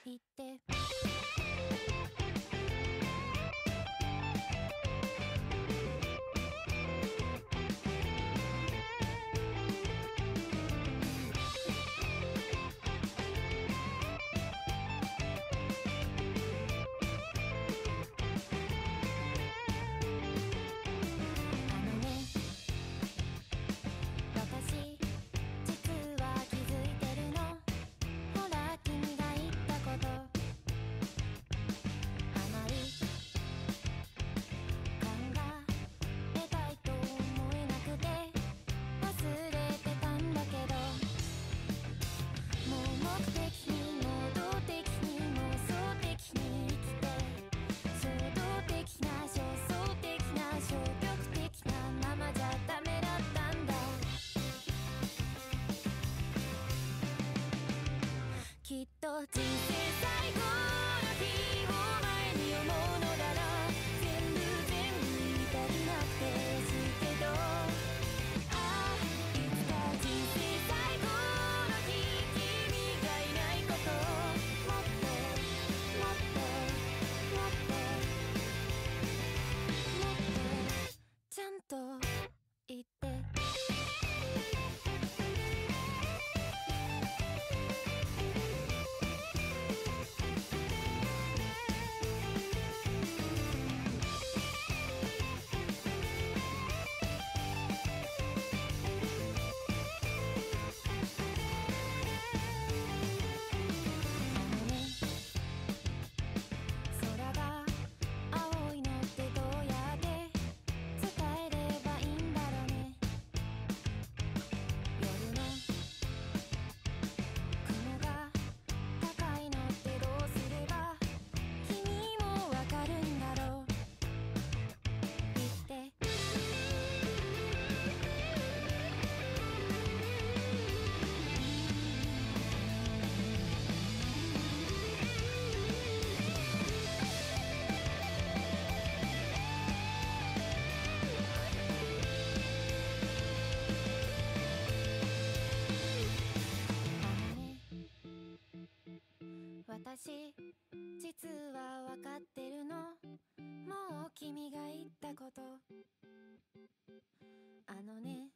言ってきっと人生最後の日を前に思うのなら全部言いたくなくてしいけど、ああいつか人生最後の日君がいないこと、もっともっともっともっとちゃんと言って。私実は分かってるの、もう君が言ったこと。あのね、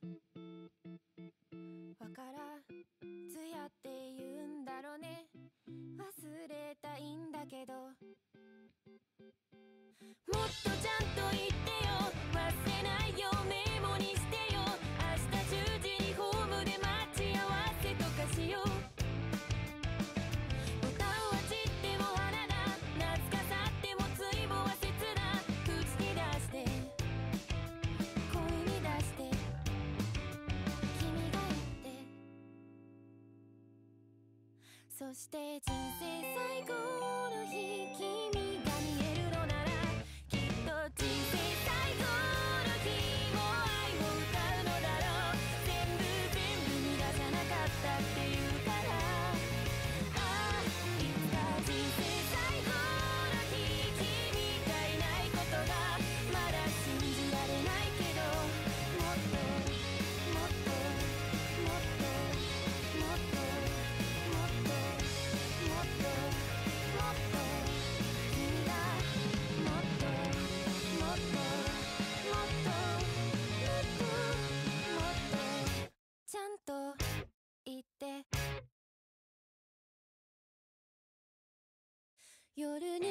わからずやって言うんだろうね、忘れたいんだけど、もっとちゃんと言ってよ、忘れないよメモにしてよ、明日10時にホームで待ち合わせとかしよう。そして人生最後の日君が見えるのなら、きっと人生最後の日も愛を歌うのだろう。全部無駄じゃなかったって言うから、ああいつか人生最後の日君がいないことがまだ信じられないけど、もっともっともっともっともっともっともっと君がもっともっともっともっともっとちゃんと言って。夜に